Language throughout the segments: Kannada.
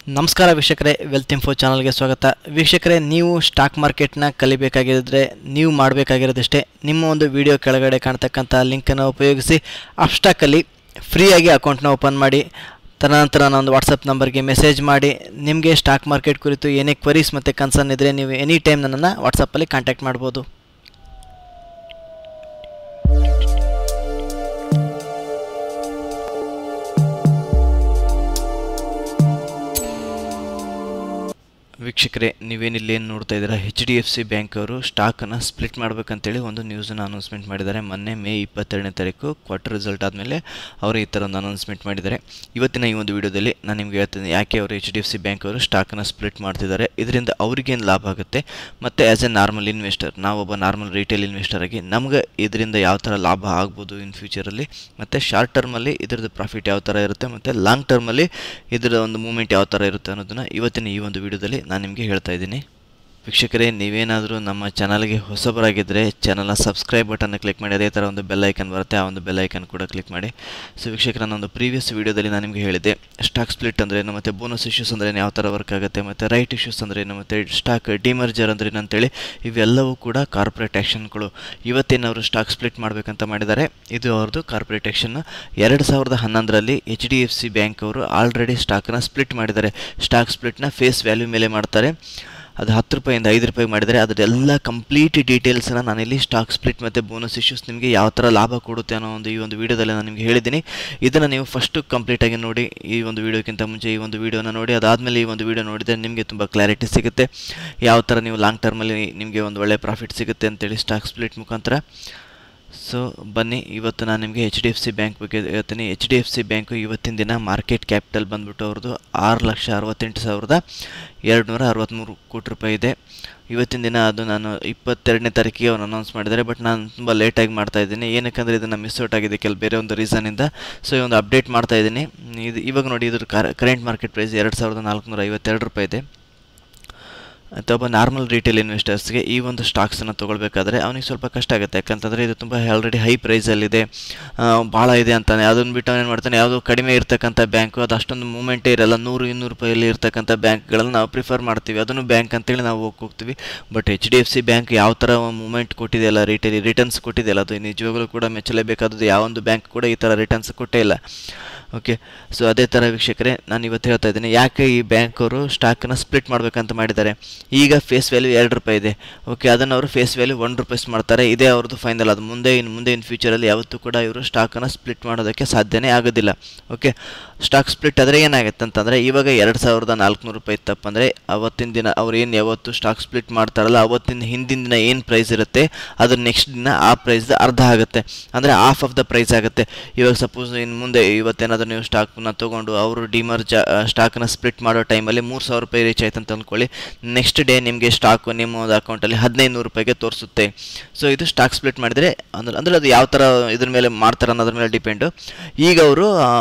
ನಮಸ್ಕಾರ ವೀಕ್ಷಕರೇ, ವೆಲ್ತ್ ಇನ್ಫೋ ಚಾನಲ್ಗೆ ಸ್ವಾಗತ. ವೀಕ್ಷಕರೇ, ನೀವು ಸ್ಟಾಕ್ ಮಾರ್ಕೆಟ್ನ ಕಲಿಬೇಕಾಗಿದ್ದರೆ ನೀವು ಮಾಡಬೇಕಾಗಿರೋದಷ್ಟೇ, ನಿಮ್ಮ ಒಂದು ವಿಡಿಯೋ ಕೆಳಗಡೆ ಕಾಣ್ತಕ್ಕಂಥ ಲಿಂಕನ್ನು ಉಪಯೋಗಿಸಿ ಅಪ್ಸ್ಟಾಕಲ್ಲಿ ಫ್ರೀಯಾಗಿ ಅಕೌಂಟ್ನ ಓಪನ್ ಮಾಡಿ. ತದನಂತರ ನನ್ನೊಂದು ವಾಟ್ಸಪ್ ನಂಬರ್ಗೆ ಮೆಸೇಜ್ ಮಾಡಿ. ನಿಮಗೆ ಸ್ಟಾಕ್ ಮಾರ್ಕೆಟ್ ಕುರಿತು ಏನೇ ಕ್ವರೀಸ್ ಮತ್ತು ಕನ್ಸರ್ನ್ ಇದ್ದರೆ ನೀವು ಎನಿ ಟೈಮ್ ನನ್ನನ್ನು ವಾಟ್ಸಪ್ಪಲ್ಲಿ ಕಾಂಟ್ಯಾಕ್ಟ್ ಮಾಡ್ಬೋದು. ವೀಕ್ಷಕರೇ, ನೀವೇನಿಲ್ಲಿ ಏನು ನೋಡ್ತಾ ಇದ್ದೀರಾ, HDFC ಬ್ಯಾಂಕ್ ಅವರು ಸ್ಟಾಕನ್ನು ಸ್ಪ್ಲಿಟ್ ಮಾಡಬೇಕಂತೇಳಿ ಒಂದು ನ್ಯೂಸನ್ನು ಅನೌನ್ಸ್ಮೆಂಟ್ ಮಾಡಿದ್ದಾರೆ. ಮೊನ್ನೆ ಮೇ 22ನೇ ತಾರೀಕು ಕ್ವಾರ್ಟರ್ ರಿಸಲ್ಟ್ ಆದಮೇಲೆ ಅವರು ಈ ಥರ ಒಂದು ಅನೌನ್ಸ್ಮೆಂಟ್ ಮಾಡಿದ್ದಾರೆ. ಇವತ್ತಿನ ಈ ಒಂದು ವಿಡಿಯೋದಲ್ಲಿ ನಾನು ನಿಮಗೆ ಹೇಳ್ತೀನಿ ಯಾಕೆ ಅವರು HDFC ಬ್ಯಾಂಕ್ ಅವರು ಸ್ಟಾಕನ್ನು ಸ್ಪ್ಲಿಟ್ ಮಾಡ್ತಿದ್ದಾರೆ, ಇದರಿಂದ ಅವ್ರಿಗೇನು ಲಾಭ ಆಗುತ್ತೆ, ಮತ್ತು ಆ್ಯಸ್ ಎ ನಾರ್ಮಲ್ ಇನ್ವೆಸ್ಟರ್, ನಾವೊಬ್ಬ ನಾರ್ಮಲ್ ರಿಟೇಲ್ ಇನ್ವೆಸ್ಟರ್ ಆಗಿ ನಮ್ಗೆ ಇದರಿಂದ ಯಾವ ಥರ ಲಾಭ ಆಗ್ಬೋದು ಇನ್ ಫ್ಯೂಚರಲ್ಲಿ, ಮತ್ತು ಶಾರ್ಟ್ ಟರ್ಮಲ್ಲಿ ಇದರದ್ದು ಪ್ರಾಫಿಟ್ ಯಾವ ಥರ ಇರುತ್ತೆ, ಮತ್ತು ಲಾಂಗ್ ಟರ್ಮಲ್ಲಿ ಇದರ ಒಂದು ಮೂಮೆಂಟ್ ಯಾವ ಥರ ಇರುತ್ತೆ ಅನ್ನೋದನ್ನು ಇವತ್ತಿನ ಈ ಒಂದು ವಿಡಿಯೋದಲ್ಲಿ ನಾನು ನಿಮಗೆ ಹೇಳ್ತಾ ಇದ್ದೀನಿ. ವೀಕ್ಷಕರೇ, ನೀವೇನಾದರೂ ನಮ್ಮ ಚಾನಲ್ಗೆ ಹೊಸಬರಾಗಿದ್ದರೆ ಚಾನಲ್ನ ಸಬ್ಸ್ಕ್ರೈಬ್ ಬಟನ್ನ ಕ್ಲಿಕ್ ಮಾಡಿ. ಅದೇ ಥರ ಒಂದು ಬೆಲ್ ಐಕನ್ ಬರುತ್ತೆ, ಆ ಒಂದು ಬೆಲ್ ಐಕನ್ ಕೂಡ ಕ್ಲಿಕ್ ಮಾಡಿ. ಸೊ ವೀಕ್ಷಕರ, ನಾನೊಂದು ಪ್ರೀವಿಯಸ್ ವೀಡಿಯೋದಲ್ಲಿ ನಾನು ನಿಮಗೆ ಹೇಳಿದೆ ಸ್ಟಾಕ್ ಸ್ಪ್ಲಿಟ್ ಅಂದ್ರೇನು, ಮತ್ತು ಬೋನಸ್ ಇಶ್ಯೂಸ್ ಅಂದ್ರೆ ಯಾವ ಥರ ವರ್ಕ್ ಆಗುತ್ತೆ, ಮತ್ತು ರೈಟ್ ಇಶ್ಯೂಸ್ ಅಂದ್ರೇನು, ಮತ್ತು ಸ್ಟಾಕ್ ಡಿಮರ್ಜರ್ ಅಂದ್ರೇನು ಅಂತೇಳಿ ಇವೆಲ್ಲವೂ ಕೂಡ ಕಾರ್ಪೊರೇಟ್ ಆ್ಯಕ್ಷನ್ಗಳು. ಇವತ್ತೇನವರು ಸ್ಟಾಕ್ ಸ್ಪ್ಲಿಟ್ ಮಾಡಬೇಕಂತ ಮಾಡಿದ್ದಾರೆ. ಇದು ಅವ್ರದ್ದು ಕಾರ್ಪೊರೇಟ್ ಆ್ಯಕ್ಷನ್. 2011ರಲ್ಲಿ HDFC ಬ್ಯಾಂಕ್ ಅವರು ಆಲ್ರೆಡಿ ಸ್ಟಾಕನ್ನು ಸ್ಪ್ಲಿಟ್ ಮಾಡಿದ್ದಾರೆ. ಸ್ಟಾಕ್ ಸ್ಪ್ಲಿಟ್ನ ಫೇಸ್ ವ್ಯಾಲ್ಯೂ ಮೇಲೆ ಮಾಡ್ತಾರೆ. ಅದು 10 ರೂಪಾಯಿಂದ 5 ರೂಪಾಯಿ ಮಾಡಿದರೆ ಅದರೆಲ್ಲ ಕಂಪ್ಲೀಟ್ ಡೀಟೇಲ್ಸನ್ನು ನಾನಿಲ್ಲಿ ಸ್ಟಾಕ್ ಸ್ಪ್ಲಿಟ್ ಮತ್ತು ಬೋನಸ್ ಇಶ್ಯೂಸ್ ನಿಮಗೆ ಯಾವ ಥರ ಲಾಭ ಕೊಡುತ್ತೆ ಅನ್ನೋ ಈ ಒಂದು ವೀಡಿಯೋದಲ್ಲಿ ನಾನು ನಿಮಗೆ ಹೇಳಿದ್ದೀನಿ. ಇದನ್ನು ನೀವು ಫಸ್ಟು ಕಂಪ್ಲೀಟಾಗಿ ನೋಡಿ. ಈ ಒಂದು ವೀಡಿಯೋಕ್ಕಿಂತ ಮುಂಚೆ ಈ ಒಂದು ವೀಡಿಯೋನ ನೋಡಿ, ಅದಾದಮೇಲೆ ಈ ಒಂದು ವೀಡಿಯೋ ನೋಡಿದರೆ ನಿಮಗೆ ತುಂಬ ಕ್ಲಾರಿಟಿ ಸಿಗುತ್ತೆ, ಯಾವ ಥರ ನೀವು ಲಾಂಗ್ ಟರ್ಮಲ್ಲಿ ನಿಮಗೆ ಒಂದು ಒಳ್ಳೆಯ ಪ್ರಾಫಿಟ್ ಸಿಗುತ್ತೆ ಅಂತೇಳಿ ಸ್ಟಾಕ್ ಸ್ಪ್ಲಿಟ್ ಮುಖಾಂತರ. ಸೊ ಬನ್ನಿ, ಇವತ್ತು ನಾನು ನಿಮಗೆ HDFC ಬ್ಯಾಂಕ್ ಬಗ್ಗೆ ಹೇಳ್ತೀನಿ. HDFC ಬ್ಯಾಂಕು ಇವತ್ತಿನ ದಿನ ಮಾರ್ಕೆಟ್ ಕ್ಯಾಪಿಟಲ್ ಬಂದ್ಬಿಟ್ಟು ಅವ್ರದ್ದು 6,68,263 ಕೋಟಿ ರೂಪಾಯಿ ಇದೆ. ಇವತ್ತಿನ ದಿನ ಅದು ನಾನು 22ನೇ ತಾರೀಕಿಗೆ ಅವ್ರು ಅನೌನ್ಸ್ ಮಾಡಿದ್ದಾರೆ. ಬಟ್ ನಾನು ತುಂಬ ಲೇಟಾಗಿ ಮಾಡ್ತಾ ಇದ್ದೀನಿ, ಏನಕ್ಕೆ ಇದನ್ನು ಮಿಸ್ ಔಟ್ ಆಗಿದೆ ಬೇರೆ ಒಂದು ರೀಸನಿಂದ. ಸೊ ಈ ಒಂದು ಅಪ್ಡೇಟ್ ಮಾಡ್ತಾ ಇದ್ದೀನಿ. ಇದು ಇವಾಗ ನೋಡಿ, ಇದ್ರ ಕರೆಂಟ್ ಮಾರ್ಕೆಟ್ ಪ್ರೈಸ್ 2,452 ರೂಪಾಯಿ ಇದೆ. ಅಥವಾ ನಾರ್ಮಲ್ ರಿಟೇಲ್ ಇನ್ವೆಸ್ಟರ್ಸ್ಗೆ ಈ ಒಂದು ಸ್ಟಾಕ್ಸನ್ನು ತೊಗೊಳ್ಬೇಕಾದ್ರೆ ಅವನಿಗೆ ಸ್ವಲ್ಪ ಕಷ್ಟ ಆಗುತ್ತೆ. ಯಾಕಂತಂದರೆ ಇದು ತುಂಬ ಆಲ್ರೆಡಿ ಹೈ ಪ್ರೈಸಲ್ಲಿದೆ, ಭಾಳ ಇದೆ ಅಂತಾನೆ. ಅದನ್ನು ಬಿಟ್ಟು ಅವನೇನು ಮಾಡ್ತಾನೆ, ಯಾವುದೋ ಕಡಿಮೆ ಇರ್ತಕ್ಕಂಥ ಬ್ಯಾಂಕು, ಅದು ಅಷ್ಟೊಂದು ಮೂಮೆಂಟೇ ಇರಲ್ಲ, 100-200 ರೂಪಾಯಲ್ಲಿ ಇರ್ತಕ್ಕಂಥ ಬ್ಯಾಂಕ್ಗಳನ್ನು ನಾವು ಪ್ರಿಫರ್ ಮಾಡ್ತೀವಿ, ಅದನ್ನು ಬ್ಯಾಂಕ್ ಅಂತೇಳಿ ನಾವು ಹೋಗ್ತೀವಿ. ಬಟ್ HDFC ಬ್ಯಾಂಕ್ ಯಾವ ಥರ ಮೂಮೆಂಟ್ ಕೊಟ್ಟಿದೆಯಲ್ಲ, ರಿಟರ್ನ್ಸ್ ಕೊಟ್ಟಿದೆಯಲ್ಲ, ಅದು ನಿಜವಾಗಲೂ ಕೂಡ ಮೆಚ್ಚಲೇಬೇಕಾದದ್ದು. ಯಾವೊಂದು ಬ್ಯಾಂಕ್ ಕೂಡ ಈ ಥರ ರಿಟರ್ನ್ಸ್ ಕೊಟ್ಟೇ ಇಲ್ಲ. ಓಕೆ, ಸೊ ಅದೇ ಥರ ವೀಕ್ಷಕರೇ, ನಾನು ಇವತ್ತು ಹೇಳ್ತಾ ಇದ್ದೀನಿ ಯಾಕೆ ಈ ಬ್ಯಾಂಕ್ ಅವರು ಸ್ಟಾಕನ್ನು ಸ್ಪ್ಲಿಟ್ ಮಾಡಬೇಕಂತ ಮಾಡಿದ್ದಾರೆ. ಈಗ ಫೇಸ್ ವ್ಯಾಲ್ಯೂ 2 ರೂಪಾಯಿ ಇದೆ. ಓಕೆ, ಅದನ್ನು ಅವರು ಫೇಸ್ ವ್ಯಾಲ್ಯೂ 1 ರೂಪಾಯಿ ಮಾಡ್ತಾರೆ. ಇದೇ ಅವ್ರದ್ದು ಫೈನಲ್. ಅದು ಮುಂದೆ ಇನ್ ಫ್ಯೂಚರಲ್ಲಿ ಯಾವತ್ತೂ ಕೂಡ ಇವರು ಸ್ಟಾಕನ್ನು ಸ್ಪ್ಲಿಟ್ ಮಾಡೋದಕ್ಕೆ ಸಾಧ್ಯನೇ ಆಗೋದಿಲ್ಲ. ಓಕೆ, ಸ್ಟಾಕ್ ಸ್ಪ್ಲಿಟ್ ಆದರೆ ಏನಾಗುತ್ತೆ ಅಂತಂದರೆ, ಇವಾಗ 2,400 ರೂಪಾಯಿ ತಪ್ಪಂದರೆ ಅವತ್ತಿನ ದಿನ ಅವ್ರು ಏನು ಯಾವತ್ತು ಸ್ಟಾಕ್ ಸ್ಪ್ಲಿಟ್ ಮಾಡ್ತಾರಲ್ಲ, ಅವತ್ತಿನ ಹಿಂದಿನ ದಿನ ಏನು ಪ್ರೈಸ್ ಇರುತ್ತೆ ಅದ್ರ ನೆಕ್ಸ್ಟ್ ದಿನ ಆ ಪ್ರೈಸ್ದು ಅರ್ಧ ಆಗುತ್ತೆ, ಅಂದರೆ ಹಾಫ್ ಆಫ್ ದ ಪ್ರೈಸ್ ಆಗುತ್ತೆ. ಇವಾಗ ಸಪೋಸ್ ಇನ್ನು ಮುಂದೆ ಇವತ್ತೇನಾದರೂ ನೀವು ಸ್ಟಾಕ್ನ ತೊಗೊಂಡು ಅವರು ಡಿಮರ್ಜ್ ಸ್ಟಾಕನ್ನ ಸ್ಪ್ಲಿಟ್ ಮಾಡೋ ಟೈಮಲ್ಲಿ 3,000 ರೂಪಾಯಿ ರೀಚ್ ಆಯ್ತು ಅಂತ ಅಂದ್ಕೊಳ್ಳಿ. ನೆಕ್ಸ್ಟ್ ಡೇ ನಿಮಗೆ ಸ್ಟಾಕು ನಿಮ್ಮ ಒಂದು ಅಕೌಂಟಲ್ಲಿ 1,500 ರೂಪಾಯಿಗೆ ತೋರಿಸುತ್ತೆ. ಸೊ ಇದು ಸ್ಟಾಕ್ ಸ್ಪ್ಲಿಟ್ ಮಾಡಿದರೆ ಅಂದರೆ ಅದು ಯಾವ ಥರ ಇದ್ರ ಮೇಲೆ ಮಾಡ್ತಾರೆ ಅನ್ನೋದ್ರ ಮೇಲೆ ಡಿಪೆಂಡು. ಈಗ ಅವರು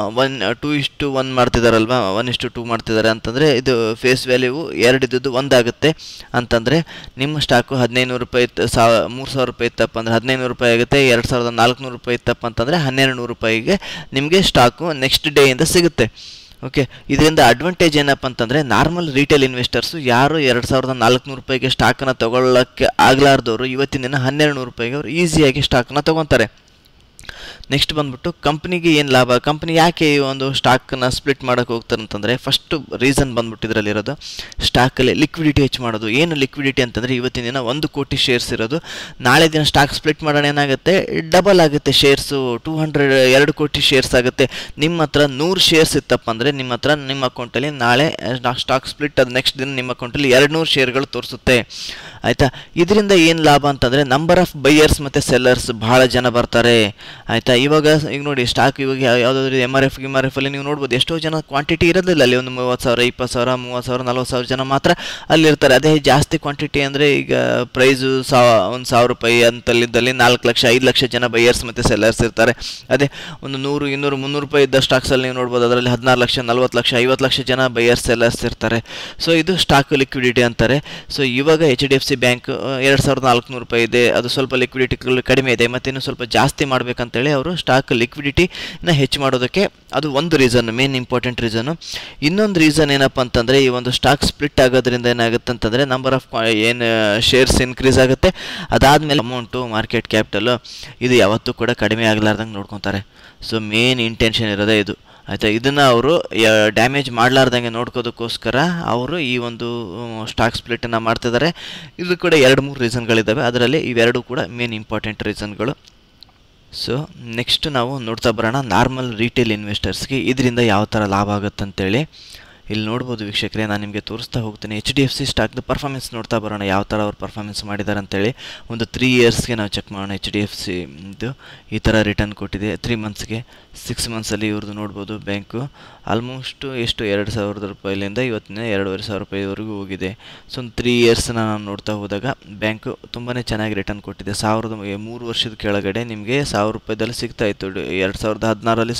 2:1 ಮಾಡ್ತಿದ್ದಾರಲ್ವ, 1:2 ಮಾಡ್ತಿದ್ದಾರೆ ಅಂತಂದರೆ ಇದು ಫೇಸ್ ವ್ಯಾಲ್ಯೂ 2 ಇದ್ದದ್ದು 1 ಆಗುತ್ತೆ ಅಂತಂದರೆ ನಿಮ್ಮ ಸ್ಟಾಕು 1,500 ರೂಪಾಯಿ 3,000 ರೂಪಾಯಿ ತಪ್ಪಂದರೆ 1,500 ರೂಪಾಯಿ ಆಗುತ್ತೆ. 2,400 ರೂಪಾಯಿ ತಪ್ಪಂತಂದರೆ 1,200 ರೂಪಾಯಿಗೆ ನಿಮಗೆ ಸ್ಟಾಕು ನೆಕ್ಸ್ಟ್ ಡೇಯಿಂದ ಸಿಗುತ್ತೆ. ಓಕೆ, ಇದರಿಂದ ಅಡ್ವಾಂಟೇಜ್ ಏನಪ್ಪ ಅಂತಂದರೆ, ನಾರ್ಮಲ್ ರಿಟೇಲ್ ಇನ್ವೆಸ್ಟರ್ಸು ಯಾರು 2,400 ರೂಪಾಯಿಗೆ ಸ್ಟಾಕನ್ನು ತೊಗೊಳ್ಳೋಕ್ಕೆ ಆಗಲಾರ್ದವರು ಇವತ್ತಿನ ದಿನ 1,200 ರೂಪಾಯಿಗೆ ಅವರು ಈಸಿಯಾಗಿ ಸ್ಟಾಕನ್ನು ತೊಗೊತಾರೆ. ನೆಕ್ಸ್ಟ್ ಬಂದ್ಬಿಟ್ಟು ಕಂಪ್ನಿಗೆ ಏನು ಲಾಭ, ಕಂಪ್ನಿ ಯಾಕೆ ಈ ಒಂದು ಸ್ಟಾಕನ್ನು ಸ್ಪ್ಲಿಟ್ ಮಾಡೋಕ್ಕೆ ಹೋಗ್ತಾರೆ ಅಂತಂದರೆ, ಫಸ್ಟು ರೀಸನ್ ಬಂದ್ಬಿಟ್ಟು ಇದರಲ್ಲಿರೋದು ಸ್ಟಾಕಲ್ಲಿ ಲಿಕ್ವಿಡಿಟಿ ಹೆಚ್ಚು ಮಾಡೋದು. ಏನು ಲಿಕ್ವಿಡಿಟಿ ಅಂತಂದರೆ, ಇವತ್ತಿನ ದಿನ 1 ಕೋಟಿ ಶೇರ್ಸ್ ಇರೋದು, ನಾಳೆ ದಿನ ಸ್ಟಾಕ್ ಸ್ಪ್ಲಿಟ್ ಮಾಡೋಣ ಏನಾಗುತ್ತೆ, ಡಬಲ್ ಆಗುತ್ತೆ ಶೇರ್ಸು, 2 ಕೋಟಿ ಶೇರ್ಸ್ ಆಗುತ್ತೆ. ನಿಮ್ಮ ಹತ್ರ 100 ಶೇರ್ಸ್ ಇತ್ತಪ್ಪ ಅಂದರೆ ನಿಮ್ಮ ಅಕೌಂಟಲ್ಲಿ ನಾಳೆ ಸ್ಟಾಕ್ ಸ್ಪ್ಲಿಟ್ ಅದು ನೆಕ್ಸ್ಟ್ ದಿನ ನಿಮ್ಮ ಅಕೌಂಟಲ್ಲಿ 200 ಶೇರ್ಗಳು ತೋರಿಸುತ್ತೆ. ಆಯಿತಾ, ಇದರಿಂದ ಏನು ಲಾಭ ಅಂತಂದರೆ, ನಂಬರ್ ಆಫ್ ಬೈಯರ್ಸ್ ಮತ್ತು ಸೆಲ್ಲರ್ಸ್ ಭಾಳ ಜನ ಬರ್ತಾರೆ. ಆಯಿತಾ, ಇವಾಗ ಈಗ ನೋಡಿ ಸ್ಟಾಕ್ ಇವಾಗ ಯಾವುದಾದ್ರೂ MRF ಅಲ್ಲಿ ನೀವು ನೋಡ್ಬೋದು, ಎಷ್ಟೋ ಜನ ಕ್ವಾಂಟಿಟಿ ಇರೋದಿಲ್ಲ ಅಲ್ಲಿ, ಒಂದು 30,000 20,000 30,000 40,000 ಜನ ಮಾತ್ರ ಅಲ್ಲಿರ್ತಾರೆ. ಅದೇ ಜಾಸ್ತಿ ಕ್ವಾಂಟಿಟಿ ಅಂದರೆ ಈಗ ಪ್ರೈಸು 1,000 ರೂಪಾಯಿ ಅಂತಲ್ಲಿದ್ದಲ್ಲಿ 4 ಲಕ್ಷ 5 ಲಕ್ಷ ಜನ ಬೈಯರ್ಸ್ ಮತ್ತು ಸೆಲ್ಲರ್ಸ್ ಇರ್ತಾರೆ. ಅದೇ ಒಂದು 100 200 300 ರೂಪಾಯಿ ಇದ್ದ ಸ್ಟಾಕ್ಸಲ್ಲಿ ನೀವು ನೋಡ್ಬೋದು, ಅದರಲ್ಲಿ 16 ಲಕ್ಷ 40 ಲಕ್ಷ 50 ಲಕ್ಷ ಜನ ಬೈಯರ್ಸ್ ಸೆಲ್ಲರ್ಸ್ ಇರ್ತಾರೆ. ಸೊ ಇದು ಸ್ಟಾಕ್ ಲಿಕ್ವಿಡಿಟಿ ಅಂತಾರೆ. ಸೊ ಇವಾಗ HDFC ಬ್ಯಾಂಕ್ 2400 ರೂಪಾಯಿ ಇದೆ, ಅದು ಸ್ವಲ್ಪ ಲಿಕ್ವಿಡಿಟಿ ಕಡಿಮೆ ಇದೆ, ಮತ್ತು ಇನ್ನು ಸ್ವಲ್ಪ ಜಾಸ್ತಿ ಮಾಡಬೇಕಂತೇಳಿ ಅವರು ಸ್ಟಾಕ್ ಲಿಕ್ವಿಡಿಟಿನ ಹೆಚ್ಚು ಮಾಡೋದಕ್ಕೆ ಅದು ಒಂದು ರೀಸನ್, ಮೇನ್ ಇಂಪಾರ್ಟೆಂಟ್ ರೀಸನು. ಇನ್ನೊಂದು ರೀಸನ್ ಏನಪ್ಪ ಅಂತಂದರೆ ಈ ಒಂದು ಸ್ಟಾಕ್ ಸ್ಪ್ಲಿಟ್ ಆಗೋದ್ರಿಂದ ಏನಾಗುತ್ತೆ ಅಂತಂದರೆ ನಂಬರ್ ಆಫ್ ಏನು ಶೇರ್ಸ್ ಇನ್ಕ್ರೀಸ್ ಆಗುತ್ತೆ, ಅದಾದಮೇಲೆ ಅಮೌಂಟು ಮಾರ್ಕೆಟ್ ಕ್ಯಾಪಿಟಲು ಇದು ಯಾವತ್ತೂ ಕೂಡ ಕಡಿಮೆ ಆಗಲಾರ್ದಂಗೆ ನೋಡ್ಕೊತಾರೆ. ಸೊ ಮೇನ್ ಇಂಟೆನ್ಷನ್ ಇರೋದೇ ಇದು, ಆಯಿತಾ. ಇದನ್ನು ಅವರು ಡ್ಯಾಮೇಜ್ ಮಾಡಲಾರ್ದಂಗೆ ನೋಡ್ಕೋದಕ್ಕೋಸ್ಕರ ಅವರು ಈ ಒಂದು ಸ್ಟಾಕ್ ಸ್ಪ್ಲಿಟನ್ನು ಮಾಡ್ತಿದ್ದಾರೆ. ಇದು ಕೂಡ 2-3 ರೀಸನ್ಗಳಿದ್ದಾವೆ, ಅದರಲ್ಲಿ ಇವೆರಡು ಕೂಡ ಮೇನ್ ಇಂಪಾರ್ಟೆಂಟ್ ರೀಸನ್ಗಳು. ಸೊ ನೆಕ್ಸ್ಟ್ ನಾವು ನೋಡ್ತಾ ಬರೋಣ ನಾರ್ಮಲ್ ರಿಟೇಲ್ ಇನ್ವೆಸ್ಟರ್ಸ್ಗೆ ಇದರಿಂದ ಯಾವ ಥರ ಲಾಭ ಆಗುತ್ತಂತೇಳಿ. ಇಲ್ಲಿ ನೋಡ್ಬೋದು ವೀಕ್ಷಕರೇ, ನಾನು ನಿಮಗೆ ತೋರಿಸ್ತಾ ಹೋಗ್ತೀನಿ. HDFC ಸ್ಟಾಕ್ದು ಪರ್ಫಾರ್ಮೆನ್ಸ್ ನೋಡ್ತಾ ಬರೋಣ, ಯಾವ ಥರ ಅವ್ರು ಪರ್ಫಾರ್ಮೆನ್ಸ್ ಮಾಡಿದ್ದಾರೆ ಅಂತೇಳಿ. ಒಂದು 3 ಇಯರ್ಸ್ಗೆ ನಾವು ಚೆಕ್ ಮಾಡೋಣ. HDFC ಇದು ಈ ಥರ ರಿಟರ್ನ್ ಕೊಟ್ಟಿದೆ 3 ಮಂತ್ಸ್ಗೆ. 6 ಮಂತ್ಸಲ್ಲಿ ಇವ್ರದ್ದು ನೋಡ್ಬೋದು ಬ್ಯಾಂಕು ಆಲ್ಮೋಸ್ಟು ಎಷ್ಟು 2000 ರೂಪಾಯಿಲಿಂದ ಇವತ್ತಿನ 2500 ರೂಪಾಯಿವರೆಗೂ ಹೋಗಿದೆ. ಸೊ ಒಂದು 3 ಇಯರ್ಸ್ನ ನಾವು ನೋಡ್ತಾ ಹೋದಾಗ ಬ್ಯಾಂಕು ತುಂಬಾ ಚೆನ್ನಾಗಿ ರಿಟರ್ನ್ ಕೊಟ್ಟಿದೆ. 3 ವರ್ಷದ ಕೆಳಗಡೆ ನಿಮಗೆ 1000 ರೂಪಾಯಿದಲ್ಲಿ ಸಿಗ್ತಾಯಿತ್ತು. 2016ರಲ್ಲಿ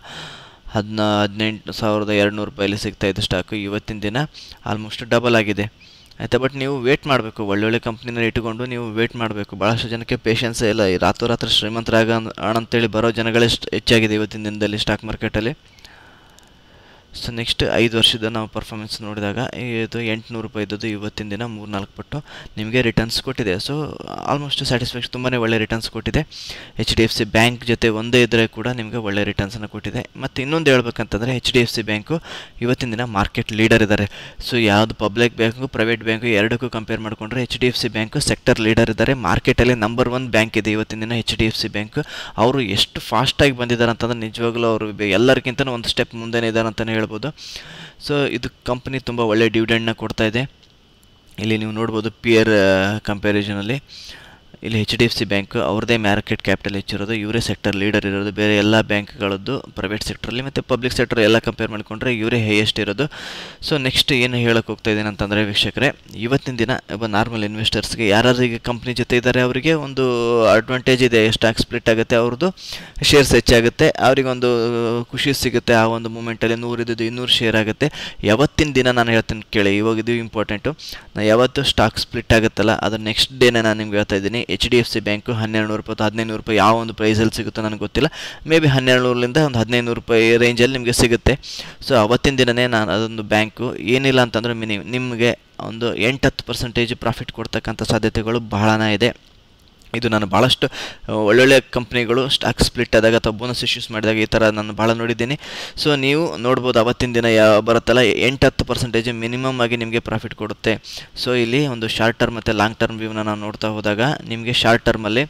18,200 ರೂಪಾಯಲ್ಲಿ ಸಿಗ್ತಾಯಿತ್ತು ಸ್ಟಾಕು. ಇವತ್ತಿನ ದಿನ ಆಲ್ಮೋಸ್ಟ್ ಡಬಲ್ ಆಗಿದೆ, ಆಯಿತಾ. ಬಟ್ ನೀವು ವೇಟ್ ಮಾಡಬೇಕು, ಒಳ್ಳೊಳ್ಳೆ ಕಂಪ್ನಿನ ಇಟ್ಕೊಂಡು ನೀವು ವೇಟ್ ಮಾಡಬೇಕು. ಭಾಳಷ್ಟು ಜನಕ್ಕೆ ಪೇಷನ್ಸೇ ಇಲ್ಲ. ಈ ರಾತ್ರೋರಾತ್ರಿ ಶ್ರೀಮಂತರಾಗ ಅಂತೇಳಿ ಬರೋ ಜನಗಳೇ ಹೆಚ್ಚಾಗಿದೆ ಇವತ್ತಿನ ದಿನದಲ್ಲಿ ಸ್ಟಾಕ್ ಮಾರ್ಕೆಟಲ್ಲಿ. ಸೊ ನೆಕ್ಸ್ಟ್ 5 ವರ್ಷದ ನಾವು ಪರ್ಫಾರ್ಮೆನ್ಸ್ ನೋಡಿದಾಗ ಇದು 800 ರೂಪಾಯಿ ಇದ್ದದ್ದು ಇವತ್ತಿನ ದಿನ 3-4 ಪಟ್ಟು ನಿಮಗೆ ರಿಟರ್ನ್ಸ್ ಕೊಟ್ಟಿದೆ. ಸೊ ಆಲ್ಮೋಸ್ಟ್ ಸ್ಯಾಟಿಸ್ಫ್ಯಾಕ್ಷನ್, ತುಂಬಾ ಒಳ್ಳೆ ರಿಟರ್ನ್ಸ್ ಕೊಟ್ಟಿದೆ. HDFC ಬ್ಯಾಂಕ್ ಜೊತೆ ಒಂದೇ ಇದ್ದರೆ ಕೂಡ ನಿಮಗೆ ಒಳ್ಳೆ ರಿಟರ್ನ್ಸನ್ನು ಕೊಟ್ಟಿದೆ. ಮತ್ತು ಇನ್ನೊಂದು ಹೇಳ್ಬೇಕಂತಂದರೆ HDFC ಬ್ಯಾಂಕು ಇವತ್ತಿನ ದಿನ ಮಾರ್ಕೆಟ್ ಲೀಡರ್ ಇದ್ದಾರೆ. ಸೊ ಯಾವುದು ಪಬ್ಲಿಕ್ ಬ್ಯಾಂಕು ಪ್ರೈವೇಟ್ ಬ್ಯಾಂಕು ಎರಡಕ್ಕೂ ಕಂಪೇರ್ ಮಾಡಿಕೊಂಡ್ರೆ HDFC ಬ್ಯಾಂಕು ಸೆಕ್ಟರ್ ಲೀಡರ್ ಇದ್ದಾರೆ. ಮಾರ್ಕೆಟಲ್ಲಿ ನಂಬರ್ 1 ಬ್ಯಾಂಕ್ ಇದೆ ಇವತ್ತಿನ ದಿನ HDFC ಬ್ಯಾಂಕ್. ಅವರು ಎಷ್ಟು ಫಾಸ್ಟಾಗಿ ಬಂದಿದ್ದಾರೆ ಅಂತಂದರೆ ನಿಜವಾಗ್ಲೂ ಅವರು ಎಲ್ಲರಿಗಿಂತ ಒಂದು ಸ್ಟೆಪ್ ಮುಂದೆನೇ ಇದ್ದಾರೆ ಅಂತಲೇ ಹೇಳ್ಬೋದು. ಸೊ ಇದು ಕಂಪ್ನಿ ತುಂಬ ಒಳ್ಳೆ ಡಿವಿಡೆಂಡ್ನ ಕೊಡ್ತಾ ಇದೆ. ಇಲ್ಲಿ ನೀವು ನೋಡ್ಬೋದು ಪಿಯರ್ ಕಂಪ್ಯಾರಿಸನಲ್ಲಿ ಇಲ್ಲಿ HDFC ಬ್ಯಾಂಕ್ ಅವ್ರದ್ದೇ ಮಾರ್ಕೆಟ್ ಕ್ಯಾಪಿಟಲ್ ಹೆಚ್ಚಿರೋದು, ಇವರೇ ಸೆಕ್ಟರ್ ಲೀಡರ್ ಇರೋದು. ಬೇರೆ ಎಲ್ಲ ಬ್ಯಾಂಕ್ಗಳದ್ದು ಪ್ರೈವೇಟ್ ಸೆಕ್ಟ್ರಲ್ಲಿ ಮತ್ತು ಪಬ್ಲಿಕ್ ಸೆಕ್ಟರ್ ಎಲ್ಲ ಕಂಪೇರ್ ಮಾಡಿಕೊಂಡ್ರೆ ಇವರೇ ಹೈಯೆಸ್ಟ್ ಇರೋದು. ಸೊ ನೆಕ್ಸ್ಟ್ ಏನು ಹೇಳೋಕೆ ಹೋಗ್ತಾ ಇದ್ದೀನಿ ಅಂತಂದರೆ ವೀಕ್ಷಕರೇ, ಇವತ್ತಿನ ದಿನ ಒಬ್ಬ ನಾರ್ಮಲ್ ಇನ್ವೆಸ್ಟರ್ಸ್ಗೆ ಯಾರಿಗೆ ಕಂಪ್ನಿ ಜೊತೆ ಇದ್ದಾರೆ ಅವರಿಗೆ ಒಂದು ಅಡ್ವಾಂಟೇಜ್ ಇದೆ. ಸ್ಟಾಕ್ ಸ್ಪ್ಲಿಟ್ ಆಗುತ್ತೆ, ಅವ್ರದ್ದು ಶೇರ್ಸ್ ಹೆಚ್ಚಾಗುತ್ತೆ, ಅವರಿಗೊಂದು ಖುಷಿ ಸಿಗುತ್ತೆ. ಆ ಒಂದು ಮೂಮೆಂಟಲ್ಲಿ 100 ಇದ್ದು 200 ಶೇರ್ ಆಗುತ್ತೆ. ಯಾವತ್ತಿನ ದಿನ ನಾನು ಹೇಳ್ತೀನಿ ಕೇಳಿ, ಇವಾಗ ಇದು ಇಂಪಾರ್ಟೆಂಟು. ನಾನು ಯಾವತ್ತು ಸ್ಟಾಕ್ ಸ್ಪ್ಲಿಟ್ ಆಗುತ್ತಲ್ಲ ಅದರ ನೆಕ್ಸ್ಟ್ ಡೇನೇ ನಾನು ನಿಮ್ಗೆ ಹೇಳ್ತಾ ಇದ್ದೀನಿ. HDFC ಬ್ಯಾಂಕು 1200 ರೂಪಾಯಿ 1500 ರೂಪಾಯಿ ಯಾವ ಒಂದು ಪ್ರೈಸಲ್ಲಿ ಸಿಗುತ್ತೋ ನನಗೆ ಗೊತ್ತಿಲ್ಲ, ಮೇ ಬಿ 1200ರಿಂದ ಒಂದು 1500 ರೂಪಾಯಿ ರೇಂಜಲ್ಲಿ ನಿಮಗೆ ಸಿಗುತ್ತೆ. ಸೊ ಅವತ್ತಿನ ದಿನವೇ ನಾನು ಅದೊಂದು ಬ್ಯಾಂಕು ಏನಿಲ್ಲ ಅಂತಂದರೆ ನಿಮಗೆ ಒಂದು 8-10% ಪ್ರಾಫಿಟ್ ಕೊಡ್ತಕ್ಕಂಥ ಸಾಧ್ಯತೆಗಳು ಬಹಳನೇ ಇದೆ. ಇದು ನಾನು ಭಾಳಷ್ಟು ಒಳ್ಳೊಳ್ಳೆ ಕಂಪ್ನಿಗಳು ಸ್ಟಾಕ್ ಸ್ಪ್ಲಿಟ್ ಆದಾಗ ಅಥವಾ ಬೋನಸ್ ಇಶ್ಯೂಸ್ ಮಾಡಿದಾಗ ಈ ಥರ ನಾನು ಭಾಳ ನೋಡಿದ್ದೀನಿ. ಸೊ ನೀವು ನೋಡ್ಬೋದು ಅವತ್ತಿನ ದಿನ ಬರುತ್ತಲ್ಲ 8-10% ಮಿನಿಮಮ್ ಆಗಿ ನಿಮಗೆ ಪ್ರಾಫಿಟ್ ಕೊಡುತ್ತೆ. ಸೊ ಇಲ್ಲಿ ಒಂದು ಶಾರ್ಟ್ ಟರ್ಮ್ ಮತ್ತು ಲಾಂಗ್ ಟರ್ಮ್ ವ್ಯೂನ ನಾವು ನೋಡ್ತಾ ಹೋದಾಗ ನಿಮಗೆ ಶಾರ್ಟ್ ಟರ್ಮಲ್ಲಿ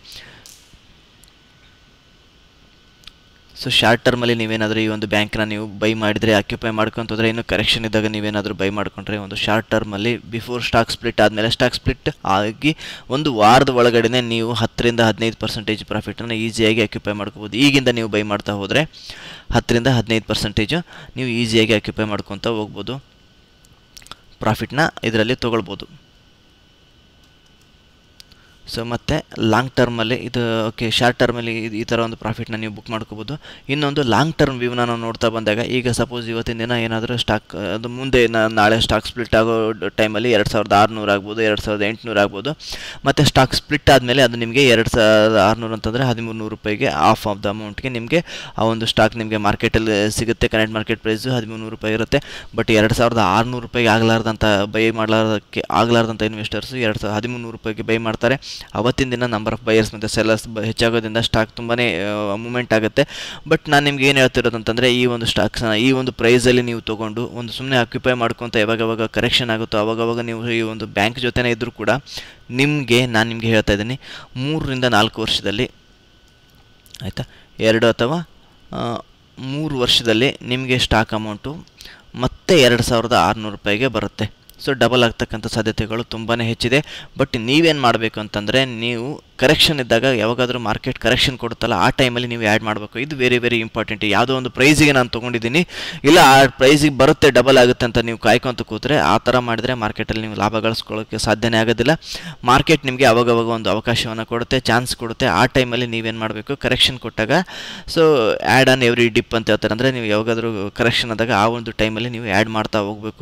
ನೀವೇನಾದರೂ ಈ ಒಂದು ಬ್ಯಾಂಕ್ನ ನೀವು ಬೈ ಮಾಡಿದರೆ ಆಕ್ಯುಪೈ ಮಾಡ್ಕೊಂತೋದ್ರೆ ಇನ್ನು ಕರೆಕ್ಷನ್ ಇದ್ದಾಗ ನೀವೇನಾದರೂ ಬೈ ಮಾಡ್ಕೊಂಡ್ರೆ ಒಂದು ಶಾರ್ಟ್ ಟರ್ಮಲ್ಲಿ ಬಿಫೋರ್ ಸ್ಟಾಕ್ ಸ್ಪ್ಲಿಟ್ ಆದಮೇಲೆ ಸ್ಟಾಕ್ ಸ್ಪ್ಲಿಟ್ ಆಗಿ ಒಂದು ವಾರದ ಒಳಗಡೆ ನೀವು 10-15% ಪ್ರಾಫಿಟನ್ನು ಈಸಿಯಾಗಿ ಆಕ್ಯುಪೈ ಮಾಡ್ಕೋಬೋದು. ಈಗಿಂದ ನೀವು ಬೈ ಮಾಡ್ತಾ ಹೋದರೆ 10-15% ನೀವು ಈಸಿಯಾಗಿ ಆಕ್ಯುಪೈ ಮಾಡ್ಕೊತ ಹೋಗ್ಬೋದು, ಪ್ರಾಫಿಟ್ನ ಇದರಲ್ಲಿ ತೊಗೊಳ್ಬೋದು. ಸೊ ಮತ್ತು ಲಾಂಗ್ ಟರ್ಮಲ್ಲಿ ಇದು ಓಕೆ, ಶಾರ್ಟ್ ಟರ್ಮಲ್ಲಿ ಈ ಥರ ಒಂದು ಪ್ರಾಫಿಟ್ನ ನೀವು ಬುಕ್ ಮಾಡ್ಕೋಬೋದು. ಇನ್ನೊಂದು ಲಾಂಗ್ ಟರ್ಮ್ ವ್ಯೂನ ನಾವು ನೋಡ್ತಾ ಬಂದಾಗ ಈಗ ಸಪೋಸ್ ಇವತ್ತಿನ ದಿನ ಏನಾದರೂ ಸ್ಟಾಕ್ ಅದು ಮುಂದೆ ನಾಳೆ ಸ್ಟಾಕ್ ಸ್ಪ್ಲಿಟ್ ಆಗೋ ಟೈಮಲ್ಲಿ 2600 ಆಗ್ಬೋದು, 2800 ಆಗ್ಬೋದು. ಮತ್ತು ಸ್ಟಾಕ್ ಸ್ಪ್ಲಿಟ್ ಆದಮೇಲೆ ಅದು ನಿಮಗೆ 2600 ಅಂತಂದರೆ 1300 ರೂಪಾಯಿಗೆ ಆಫ್ ಆಫ್ ದ ಅಮೌಂಟ್ಗೆ ನಿಮಗೆ ಆ ಒಂದು ಸ್ಟಾಕ್ ನಿಮಗೆ ಮಾರ್ಕೆಟಲ್ಲಿ ಸಿಗುತ್ತೆ. ಕರೆಂಟ್ ಮಾರ್ಕೆಟ್ ಪ್ರೈಸು 1300 ರೂಪಾಯಿ ಇರುತ್ತೆ. ಬಟ್ 2600 ರೂಪಾಯಿಗೆ ಆಗಲಾರ್ದಂಥ ಇನ್ವೆಸ್ಟರ್ಸು 1300 ರೂಪಾಯಿಗೆ ಬೈ ಮಾಡ್ತಾರೆ. ಅವತ್ತಿನ ದಿನ ನಂಬರ್ ಆಫ್ ಬಯರ್ಸ್ ಮತ್ತು ಸೆಲ್ಲರ್ಸ್ ಹೆಚ್ಚಾಗೋದ್ರಿಂದ ಸ್ಟಾಕ್ ತುಂಬಾ ಮೂಮೆಂಟ್ ಆಗುತ್ತೆ. ಬಟ್ ನಾನು ನಿಮ್ಗೆ ಏನು ಹೇಳ್ತಿರೋದು ಅಂತಂದರೆ ಈ ಒಂದು ಸ್ಟಾಕ್ಸ್ನ ಈ ಒಂದು ಪ್ರೈಸಲ್ಲಿ ನೀವು ತೊಗೊಂಡು ಒಂದು ಸುಮ್ಮನೆ ಆಕ್ಯುಪೈ ಮಾಡ್ಕೊತ ಯಾವಾಗವಾಗ ಕರೆಕ್ಷನ್ ಆಗುತ್ತೋ ಆವಾಗವಾಗ ನೀವು ಈ ಒಂದು ಬ್ಯಾಂಕ್ ಜೊತೆನೇ ಇದ್ದರೂ ಕೂಡ ನಾನು ನಿಮಗೆ ಹೇಳ್ತಾ ಇದ್ದೀನಿ 3-4 ವರ್ಷದಲ್ಲಿ, ಆಯಿತಾ, 2 ಅಥವಾ 3 ವರ್ಷದಲ್ಲಿ ನಿಮಗೆ ಸ್ಟಾಕ್ ಅಮೌಂಟು ಮತ್ತೆ 2600 ರೂಪಾಯಿಗೆ ಬರುತ್ತೆ. ಸೊ ಡಬಲ್ ಆಗ್ತಕ್ಕಂಥ ಸಾಧ್ಯತೆಗಳು ತುಂಬಾ ಹೆಚ್ಚಿದೆ. ಬಟ್ ನೀವೇನು ಮಾಡಬೇಕು ಅಂತಂದರೆ ನೀವು ಕರೆಕ್ಷನ್ ಇದ್ದಾಗ ಯಾವಾಗಾದರೂ ಮಾರ್ಕೆಟ್ ಕರೆಕ್ಷನ್ ಕೊಡುತ್ತಲ್ಲ ಆ ಟೈಮಲ್ಲಿ ನೀವು ಆ್ಯಡ್ ಮಾಡಬೇಕು. ಇದು ವೆರಿ ವೆರಿ ಇಂಪಾರ್ಟೆಂಟ್. ಯಾವುದೋ ಒಂದು ಪ್ರೈಸಿಗೆ ನಾನು ತೊಗೊಂಡಿದ್ದೀನಿ, ಇಲ್ಲ ಆ ಪ್ರೈಸಿಗೆ ಬರುತ್ತೆ ಡಬಲ್ ಆಗುತ್ತೆ ಅಂತ ನೀವು ಕಾಯ್ಕೊಂತ ಕೂತ್ರೆ ಆ ಥರ ಮಾಡಿದರೆ ಮಾರ್ಕೆಟಲ್ಲಿ ನೀವು ಲಾಭ ಗಳಿಸ್ಕೊಳ್ಳೋಕ್ಕೆ ಸಾಧ್ಯನೇ ಆಗೋದಿಲ್ಲ. ಮಾರ್ಕೆಟ್ ನಿಮಗೆ ಅವಾಗವಾಗ ಒಂದು ಅವಕಾಶವನ್ನು ಕೊಡುತ್ತೆ, ಚಾನ್ಸ್ ಕೊಡುತ್ತೆ. ಆ ಟೈಮಲ್ಲಿ ನೀವೇನು ಮಾಡಬೇಕು, ಕರೆಕ್ಷನ್ ಕೊಟ್ಟಾಗ so add on every dip ಅಂತ ಹೇಳ್ತಾರೆ. ಅಂದರೆ ನೀವು ಯಾವಾಗಾದರೂ ಕರೆಕ್ಷನ್ ಆದಾಗ ಆ ಒಂದು ಟೈಮಲ್ಲಿ ನೀವು ಆ್ಯಡ್ ಮಾಡ್ತಾ ಹೋಗಬೇಕು.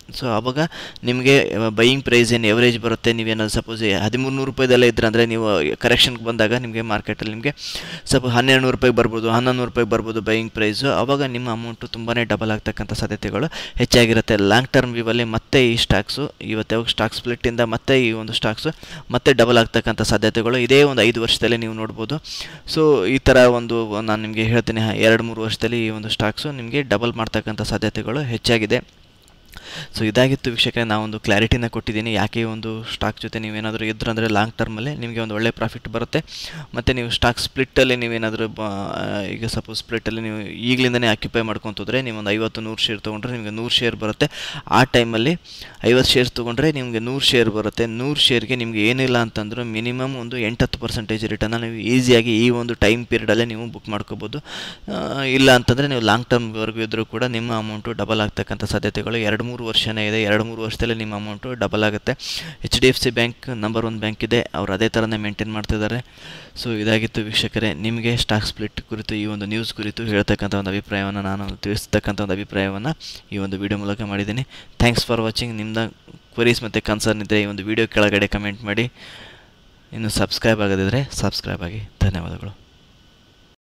ಸೊ ಆವಾಗ ನಿಮಗೆ ಬೈಯಿಂಗ್ ಪ್ರೈಸ್ ಏನು ಎವರೇಜ್ ಬರುತ್ತೆ. ನೀವೇನಾದ್ರು ಸಪೋಸ್ 1300 ರೂಪಾಯಿದೆಲ್ಲ ಇದ್ರೆ ಅಂದರೆ ನೀವು ಕರೆಕ್ಷನ್ಗೆ ಬಂದಾಗ ನಿಮಗೆ ಮಾರ್ಕೆಟಲ್ಲಿ ನಿಮಗೆ ಸಪೋಸ್ 1200 ರೂಪಾಯಿಗೆ ಬರ್ಬೋದು, 1100 ರೂಪಾಯಿಗೆ ಬರ್ಬೋದು ಬೈಯಿಂಗ್ ಪ್ರೈಸು. ಆವಾಗ ನಿಮ್ಮ ಅಮೌಂಟು ತುಂಬಾ ಡಬಲ್ ಆಗ್ತಕ್ಕಂಥ ಸಾಧ್ಯತೆಗಳು ಹೆಚ್ಚಾಗಿರುತ್ತೆ. ಲಾಂಗ್ ಟರ್ಮ್ ವ್ಯೂವಲ್ಲಿ ಮತ್ತೆ ಈ ಸ್ಟಾಕ್ಸು ಇವತ್ತು ಯಾವಾಗ ಸ್ಟಾಕ್ ಸ್ಪ್ಲಿಟ್ಟಿಂದ ಮತ್ತೆ ಈ ಒಂದು ಸ್ಟಾಕ್ಸು ಮತ್ತೆ ಡಬಲ್ ಆಗ್ತಕ್ಕಂಥ ಸಾಧ್ಯತೆಗಳು ಇದೇ ಒಂದು 5 ವರ್ಷದಲ್ಲಿ ನೀವು ನೋಡ್ಬೋದು. ಸೊ ಈ ಥರ ಒಂದು ನಾನು ನಿಮಗೆ ಹೇಳ್ತೀನಿ, 2-3 ವರ್ಷದಲ್ಲಿ ಈ ಒಂದು ಸ್ಟಾಕ್ಸು ನಿಮಗೆ ಡಬಲ್ ಮಾಡ್ತಕ್ಕಂಥ ಸಾಧ್ಯತೆಗಳು ಹೆಚ್ಚಾಗಿದೆ. ಸೊ ಇದಾಗಿತ್ತು ವೀಕ್ಷಕರೇ, ನಾವೊಂದು ಕ್ಲಾರಿಟಿನ ಕೊಟ್ಟಿದ್ದೀನಿ. ಯಾಕೆ ಈ ಒಂದು ಸ್ಟಾಕ್ ಜೊತೆ ನೀವೇನಾದರೂ ಇದ್ರು ಅಂದರೆ ಲಾಂಗ್ ಟರ್ಮಲ್ಲಿ ನಿಮಗೆ ಒಂದು ಒಳ್ಳೆ ಪ್ರಾಫಿಟ್ ಬರುತ್ತೆ. ಮತ್ತು ನೀವು ಸ್ಟಾಕ್ ಸ್ಪ್ಲಿಟ್ಟಲ್ಲಿ ನೀವೇನಾದರೂ ಈಗ ಸಪೋಸ್ ಸ್ಪ್ಲಿಟ್ಟಲ್ಲಿ ನೀವು ಈಗಲಿಂದನೇ ಆಕ್ಯುಪೈ ಮಾಡ್ಕೊತೋದ್ರೆ ನೀವು ಒಂದು 50-100 ಶೇರ್ ತೊಗೊಂಡ್ರೆ ನಿಮಗೆ 100 ಶೇರ್ ಬರುತ್ತೆ. ಆ ಟೈಮಲ್ಲಿ 50 ಶೇರ್ಸ್ ತೊಗೊಂಡ್ರೆ ನಿಮಗೆ 100 ಶೇರ್ ಬರುತ್ತೆ. 100 ಶೇರ್ಗೆ ನಿಮಗೆ ಏನಿಲ್ಲ ಅಂತಂದರೂ ಮಿನಿಮಮ್ ಒಂದು 8-10% ರಿಟರ್ನ ನೀವು ಈಸಿಯಾಗಿ ಈ ಒಂದು ಟೈಮ್ ಪೀರಿಯಡಲ್ಲೇ ನೀವು ಬುಕ್ ಮಾಡ್ಕೋಬೋದು. ಇಲ್ಲ ಅಂತಂದರೆ ನೀವು ಲಾಂಗ್ ಟರ್ಮ್ವರೆಗೂ ಇದ್ದರೂ ಕೂಡ ನಿಮ್ಮ ಅಮೌಂಟು ಡಬಲ್ ಆಗ್ತಕ್ಕಂಥ ಸಾಧ್ಯತೆಗಳು 2-3 ವರ್ಷನೇ ಇದೆ. 2-3 ವರ್ಷದಲ್ಲಿ ನಿಮ್ಮ ಅಮೌಂಟು ಡಬಲ್ ಆಗುತ್ತೆ. HDFC ಬ್ಯಾಂಕ್ ನಂಬರ್ 1 ಬ್ಯಾಂಕ್ ಇದೆ, ಅವರು ಅದೇ ಥರನೇ ಮೇಂಟೈನ್ ಮಾಡ್ತಿದ್ದಾರೆ. ಸೊ ಇದಾಗಿತ್ತು ವೀಕ್ಷಕರೇ, ನಿಮಗೆ ಸ್ಟಾಕ್ ಸ್ಪ್ಲಿಟ್ ಕುರಿತು ಈ ಒಂದು ನ್ಯೂಸ್ ಕುರಿತು ಹೇಳ್ತಕ್ಕಂಥ ಒಂದು ಅಭಿಪ್ರಾಯವನ್ನು ನಾನು ತಿಳಿಸ್ತಕ್ಕಂಥ ಒಂದು ಅಭಿಪ್ರಾಯವನ್ನು ಈ ಒಂದು ವಿಡಿಯೋ ಮೂಲಕ ಮಾಡಿದ್ದೀನಿ. Thanks for watching. ನಿಮ್ಮದು ಕ್ವರೀಸ್ ಮತ್ತು ಕನ್ಸರ್ನ್ ಇದ್ದರೆ ಈ ಒಂದು ವಿಡಿಯೋ ಕೆಳಗಡೆ ಕಮೆಂಟ್ ಮಾಡಿ. ಇನ್ನು ಸಬ್ಸ್ಕ್ರೈಬ್ ಆಗದಿದ್ದರೆ ಸಬ್ಸ್ಕ್ರೈಬ್ ಆಗಿ. ಧನ್ಯವಾದಗಳು.